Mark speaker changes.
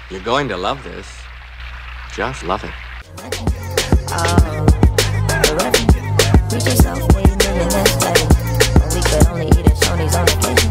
Speaker 1: You're going to love this. Just love it.
Speaker 2: Reach yourself, baby, and that's better. We could only eat at Shoney's on occasion.